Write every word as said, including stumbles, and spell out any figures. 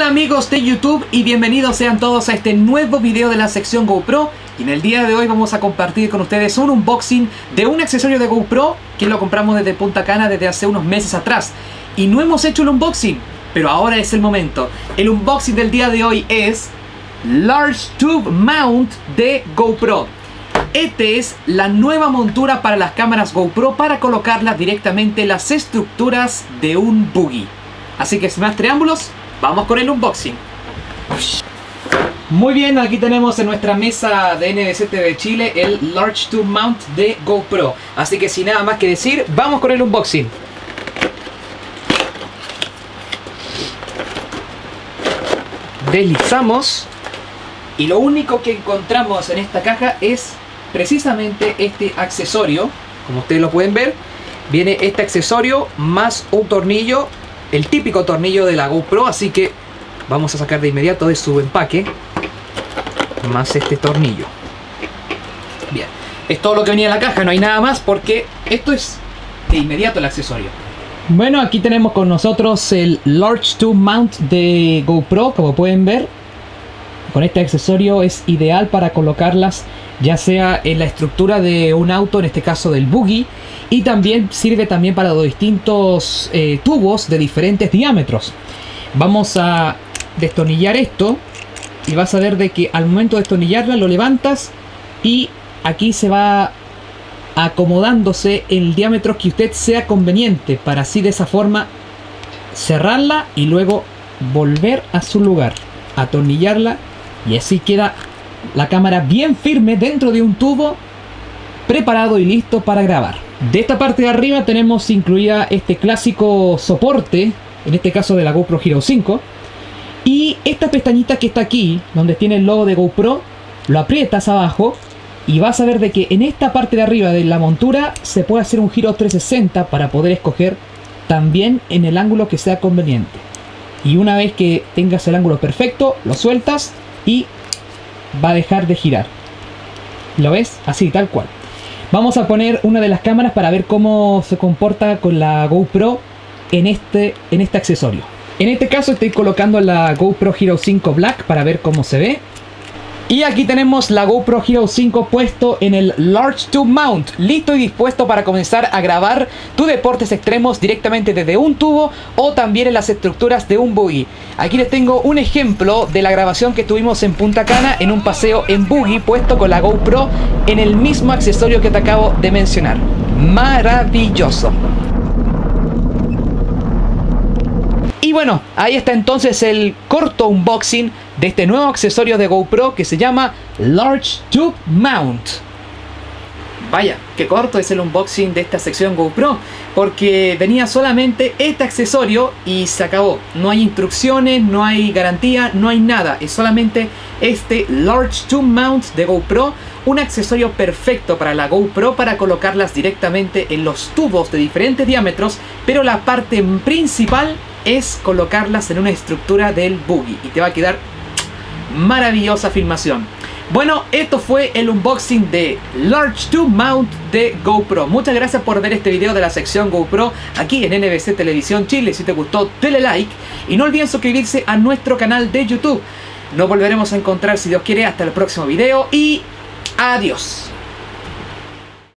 Hola amigos de YouTube y bienvenidos sean todos a este nuevo video de la sección GoPro. Y en el día de hoy vamos a compartir con ustedes un unboxing de un accesorio de GoPro que lo compramos desde Punta Cana desde hace unos meses atrás. Y no hemos hecho el unboxing, pero ahora es el momento. El unboxing del día de hoy es Large Tube Mount de GoPro. Este es la nueva montura para las cámaras GoPro para colocarlas directamente en las estructuras de un buggy. Así que sin más preámbulos, vamos con el unboxing. Muy bien, aquí tenemos en nuestra mesa de N B C T V Chile el Large Tube Mount de GoPro. Así que sin nada más que decir, vamos con el unboxing. Deslizamos y lo único que encontramos en esta caja es precisamente este accesorio. Como ustedes lo pueden ver, viene este accesorio más un tornillo, el típico tornillo de la GoPro, así que vamos a sacar de inmediato de su empaque más este tornillo. Bien, es todo lo que venía en la caja, no hay nada más porque esto es de inmediato el accesorio. Bueno, aquí tenemos con nosotros el Large Tube Mount de GoPro, como pueden ver. Con este accesorio es ideal para colocarlas ya sea en la estructura de un auto, en este caso del buggy, y también sirve también para los distintos eh, tubos de diferentes diámetros. Vamos a destornillar esto y vas a ver de que al momento de destornillarla lo levantas y aquí se va acomodándose el diámetro que usted sea conveniente para así de esa forma cerrarla y luego volver a su lugar, atornillarla y así queda la cámara bien firme dentro de un tubo preparado y listo para grabar. De esta parte de arriba tenemos incluida este clásico soporte, en este caso de la GoPro Hero cinco, y esta pestañita que está aquí donde tiene el logo de GoPro, lo aprietas abajo y vas a ver de que en esta parte de arriba de la montura se puede hacer un giro trescientos sesenta para poder escoger también en el ángulo que sea conveniente. Y una vez que tengas el ángulo perfecto, lo sueltas y va a dejar de girar. ¿Lo ves? Así, tal cual. Vamos a poner una de las cámaras para ver cómo se comporta con la GoPro en este, en este accesorio. En este caso estoy colocando la GoPro Hero cinco Black para ver cómo se ve. Y aquí tenemos la GoPro Hero cinco puesto en el Large Tube Mount, listo y dispuesto para comenzar a grabar tus deportes extremos directamente desde un tubo o también en las estructuras de un buggy. Aquí les tengo un ejemplo de la grabación que tuvimos en Punta Cana en un paseo en buggy puesto con la GoPro en el mismo accesorio que te acabo de mencionar. Maravilloso. Y bueno, ahí está entonces el corto unboxing de este nuevo accesorio de GoPro que se llama Large Tube Mount. Vaya, qué corto es el unboxing de esta sección GoPro, porque venía solamente este accesorio y se acabó. No hay instrucciones, no hay garantía, no hay nada. Es solamente este Large Tube Mount de GoPro, un accesorio perfecto para la GoPro para colocarlas directamente en los tubos de diferentes diámetros, pero la parte principal es colocarlas en una estructura del buggy y te va a quedar maravillosa filmación. Bueno, esto fue el unboxing de Large Tube Mount de GoPro. Muchas gracias por ver este video de la sección GoPro aquí en N B C Televisión Chile. Si te gustó, dale like y no olviden suscribirse a nuestro canal de YouTube. Nos volveremos a encontrar si Dios quiere hasta el próximo video y adiós.